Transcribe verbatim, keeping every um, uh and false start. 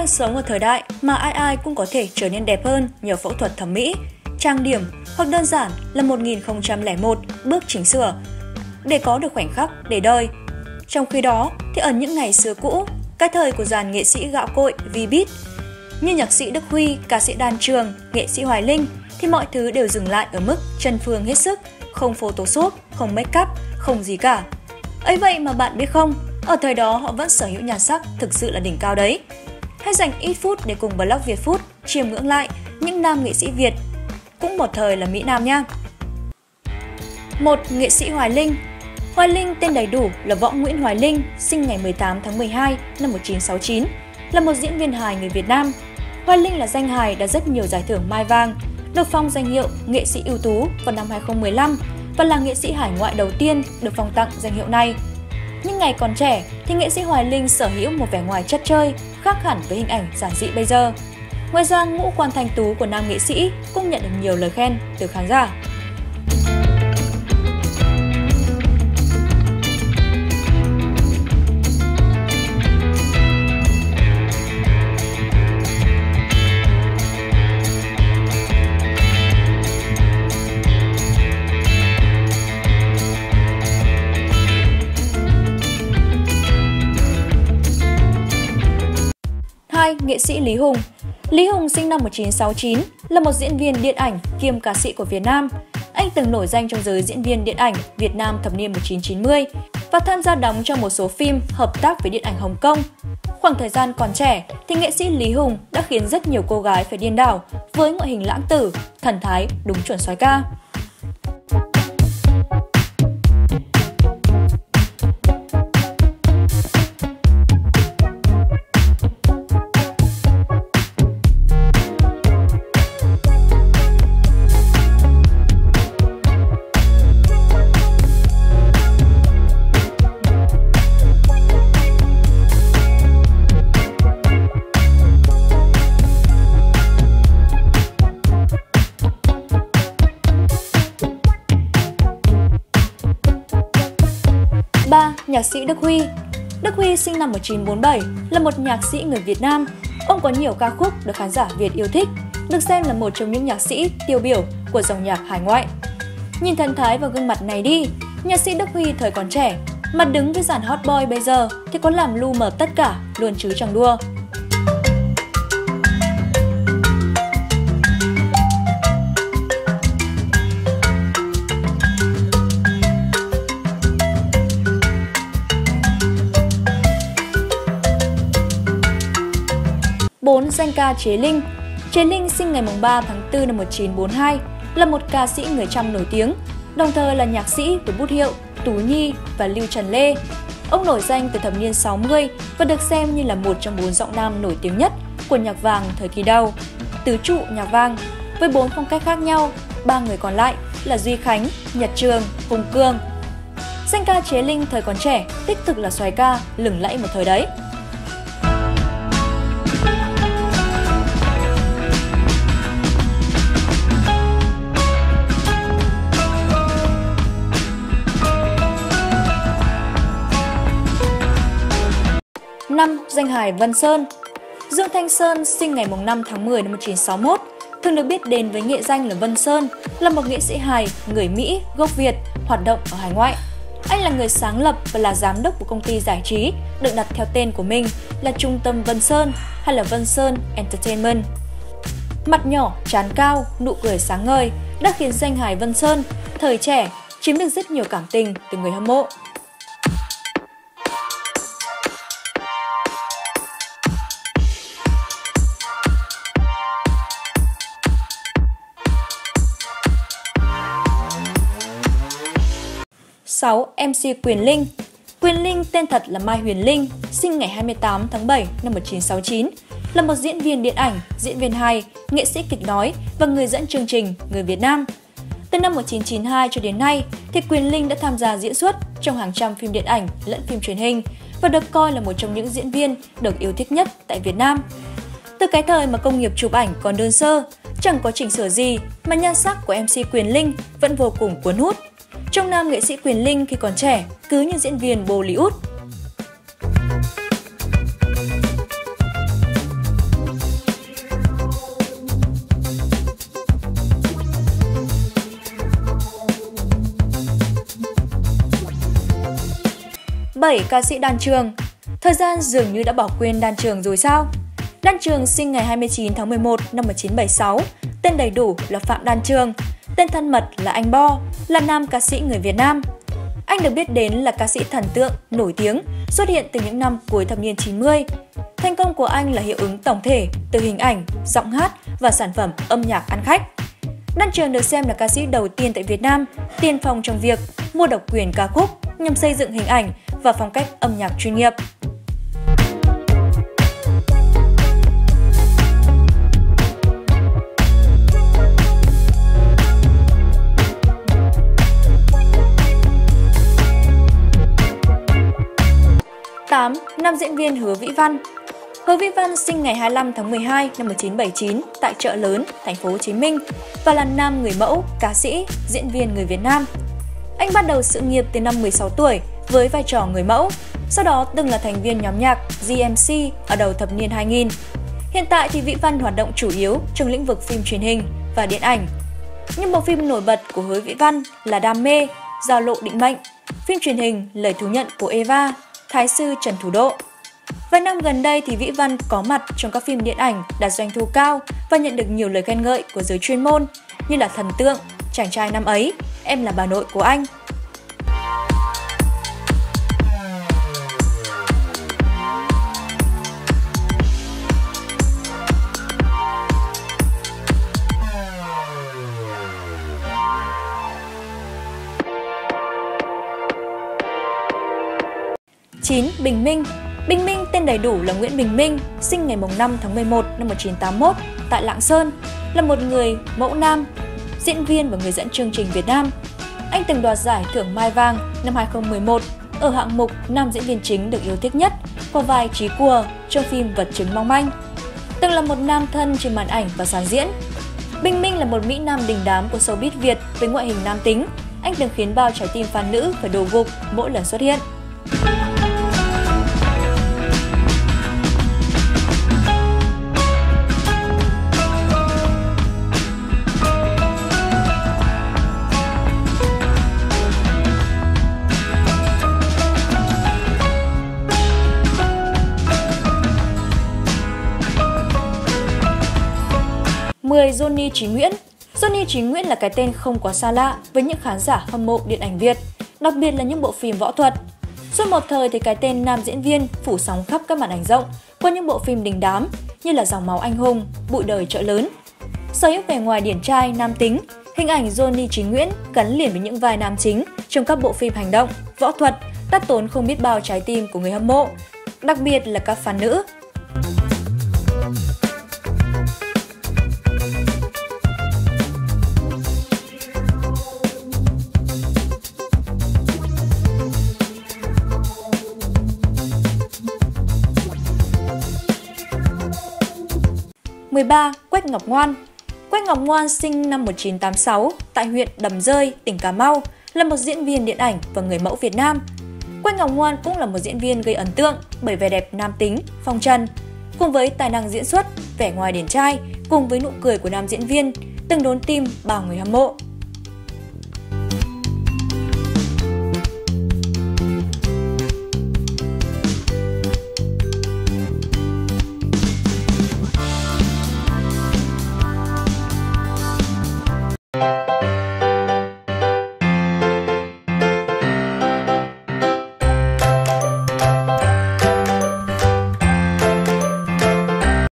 đang sống ở thời đại mà ai ai cũng có thể trở nên đẹp hơn nhờ phẫu thuật thẩm mỹ, trang điểm hoặc đơn giản là một nghìn không trăm lẻ một bước chỉnh sửa để có được khoảnh khắc để đời. Trong khi đó thì ở những ngày xưa cũ, cái thời của dàn nghệ sĩ gạo cội V-Beat như nhạc sĩ Đức Huy, ca sĩ Đan Trường, nghệ sĩ Hoài Linh thì mọi thứ đều dừng lại ở mức chân phương hết sức, không photoshop, không make up, không gì cả. Ấy vậy mà bạn biết không, ở thời đó họ vẫn sở hữu nhan sắc thực sự là đỉnh cao đấy. Hãy dành ít phút để cùng Blog Việt Food chiêm ngưỡng lại những nam nghệ sĩ Việt cũng một thời là Mỹ Nam nha. một. Nghệ sĩ Hoài Linh. Hoài Linh tên đầy đủ là Võ Nguyễn Hoài Linh, sinh ngày mười tám tháng mười hai năm một nghìn chín trăm sáu mươi chín, là một diễn viên hài người Việt Nam. Hoài Linh là danh hài đã rất nhiều giải thưởng Mai Vàng, được phong danh hiệu nghệ sĩ ưu tú vào năm hai nghìn không trăm mười lăm và là nghệ sĩ hải ngoại đầu tiên được phong tặng danh hiệu này. Nhưng ngày còn trẻ thì nghệ sĩ Hoài Linh sở hữu một vẻ ngoài chất chơi, khác hẳn với hình ảnh giản dị bây giờ. Ngoài ra, ngũ quan thanh tú của nam nghệ sĩ cũng nhận được nhiều lời khen từ khán giả. hai. Nghệ sĩ Lý Hùng. Lý Hùng sinh năm một nghìn chín trăm sáu mươi chín, là một diễn viên điện ảnh kiêm ca sĩ của Việt Nam. Anh từng nổi danh trong giới diễn viên điện ảnh Việt Nam thập niên một nghìn chín trăm chín mươi và tham gia đóng trong một số phim hợp tác với điện ảnh Hồng Kông. Khoảng thời gian còn trẻ thì nghệ sĩ Lý Hùng đã khiến rất nhiều cô gái phải điên đảo với ngoại hình lãng tử, thần thái đúng chuẩn soái ca. ba. Nhạc sĩ Đức Huy. Đức Huy sinh năm một nghìn chín trăm bốn mươi bảy, là một nhạc sĩ người Việt Nam. Ông có nhiều ca khúc được khán giả Việt yêu thích, được xem là một trong những nhạc sĩ tiêu biểu của dòng nhạc hải ngoại. Nhìn thần thái và gương mặt này đi, nhạc sĩ Đức Huy thời còn trẻ, mà đứng với dàn hot boy bây giờ thì có làm lu mờ tất cả luôn chứ chẳng đua. bốn. Danh ca Chế Linh. Chế Linh sinh ngày ba tháng tư năm một nghìn chín trăm bốn mươi hai, là một ca sĩ người Chăm nổi tiếng, đồng thời là nhạc sĩ với bút hiệu Tú Nhi và Lưu Trần Lê. Ông nổi danh từ thập niên sáu mươi và được xem như là một trong bốn giọng nam nổi tiếng nhất của nhạc vàng thời kỳ đầu, tứ trụ nhạc vàng, với bốn phong cách khác nhau. Ba người còn lại là Duy Khánh, Nhật Trường, Hùng Cương. Danh ca Chế Linh thời còn trẻ đích thực là soái ca lừng lẫy một thời đấy. năm. Danh hài Vân Sơn. Dương Thanh Sơn sinh ngày năm tháng mười năm một nghìn chín trăm sáu mươi mốt, thường được biết đến với nghệ danh là Vân Sơn, là một nghệ sĩ hài người Mỹ gốc Việt hoạt động ở hải ngoại. Anh là người sáng lập và là giám đốc của công ty giải trí được đặt theo tên của mình là Trung tâm Vân Sơn hay là Vân Sơn Entertainment. Mặt nhỏ, trán cao, nụ cười sáng ngời đã khiến danh hài Vân Sơn thời trẻ chiếm được rất nhiều cảm tình từ người hâm mộ. sáu. em xê Quyền Linh. Quyền Linh tên thật là Mai Huyền Linh, sinh ngày hai mươi tám tháng bảy năm một nghìn chín trăm sáu mươi chín, là một diễn viên điện ảnh, diễn viên hài, nghệ sĩ kịch nói và người dẫn chương trình người Việt Nam. Từ năm một nghìn chín trăm chín mươi hai cho đến nay, thì Quyền Linh đã tham gia diễn xuất trong hàng trăm phim điện ảnh lẫn phim truyền hình và được coi là một trong những diễn viên được yêu thích nhất tại Việt Nam. Từ cái thời mà công nghiệp chụp ảnh còn đơn sơ, chẳng có chỉnh sửa gì mà nhan sắc của em xê Quyền Linh vẫn vô cùng cuốn hút. Trong nam nghệ sĩ Quyền Linh khi còn trẻ cứ như diễn viên Bollywood. bảy. Ca sĩ Đan Trường. Thời gian dường như đã bỏ quên Đan Trường rồi sao? Đan Trường sinh ngày hai mươi chín tháng mười một năm một nghìn chín trăm bảy mươi sáu, tên đầy đủ là Phạm Đan Trường, tên thân mật là Anh Bo, là nam ca sĩ người Việt Nam. Anh được biết đến là ca sĩ thần tượng, nổi tiếng, xuất hiện từ những năm cuối thập niên chín mươi. Thành công của anh là hiệu ứng tổng thể từ hình ảnh, giọng hát và sản phẩm âm nhạc ăn khách. Đan Trường được xem là ca sĩ đầu tiên tại Việt Nam tiên phong trong việc mua độc quyền ca khúc nhằm xây dựng hình ảnh và phong cách âm nhạc chuyên nghiệp. tám. Nam diễn viên Hứa Vĩ Văn. Hứa Vĩ Văn sinh ngày hai mươi lăm tháng mười hai năm một nghìn chín trăm bảy mươi chín tại Chợ Lớn, thành phố Hồ Chí Minh và là nam người mẫu, ca sĩ, diễn viên người Việt Nam. Anh bắt đầu sự nghiệp từ năm mười sáu tuổi với vai trò người mẫu, sau đó từng là thành viên nhóm nhạc giê em xê ở đầu thập niên hai nghìn. Hiện tại thì Vĩ Văn hoạt động chủ yếu trong lĩnh vực phim truyền hình và điện ảnh. Những bộ phim nổi bật của Hứa Vĩ Văn là Đam mê, Giao lộ định mệnh, phim truyền hình Lời thú nhận của Eva, Thái sư Trần Thủ Độ. Vài năm gần đây thì Vĩ Văn có mặt trong các phim điện ảnh đạt doanh thu cao và nhận được nhiều lời khen ngợi của giới chuyên môn như là Thần tượng, Chàng trai năm ấy, Em là bà nội của anh. chín. Bình Minh. Bình Minh tên đầy đủ là Nguyễn Bình Minh, sinh ngày năm tháng mười một năm một nghìn chín trăm tám mươi mốt tại Lạng Sơn, là một người mẫu nam, diễn viên và người dẫn chương trình Việt Nam. Anh từng đoạt giải thưởng Mai Vàng năm hai nghìn không trăm mười một ở hạng mục nam diễn viên chính được yêu thích nhất qua vai Trí Cùa trong phim Vật chứng mong manh. Từng là một nam thân trên màn ảnh và sàn diễn. Bình Minh là một mỹ nam đình đám của showbiz Việt với ngoại hình nam tính. Anh từng khiến bao trái tim fan nữ phải đổ gục mỗi lần xuất hiện. mười. Johnny Trí Nguyễn. Johnny Trí Nguyễn là cái tên không quá xa lạ với những khán giả hâm mộ điện ảnh Việt, đặc biệt là những bộ phim võ thuật. Suốt một thời thì cái tên nam diễn viên phủ sóng khắp các màn ảnh rộng qua những bộ phim đình đám như là Dòng máu anh hùng, Bụi đời Chợ Lớn. Sở hữu vẻ ngoài điển trai, nam tính, hình ảnh Johnny Trí Nguyễn gắn liền với những vai nam chính trong các bộ phim hành động, võ thuật, đắt tốn không biết bao trái tim của người hâm mộ, đặc biệt là các fan nữ. mười ba. Quách Ngọc Ngoan. Quách Ngọc Ngoan sinh năm một nghìn chín trăm tám mươi sáu tại huyện Đầm Rơi, tỉnh Cà Mau, là một diễn viên điện ảnh và người mẫu Việt Nam. Quách Ngọc Ngoan cũng là một diễn viên gây ấn tượng bởi vẻ đẹp nam tính, phong trần. Cùng với tài năng diễn xuất, vẻ ngoài điển trai, cùng với nụ cười của nam diễn viên, từng đốn tim bao người hâm mộ.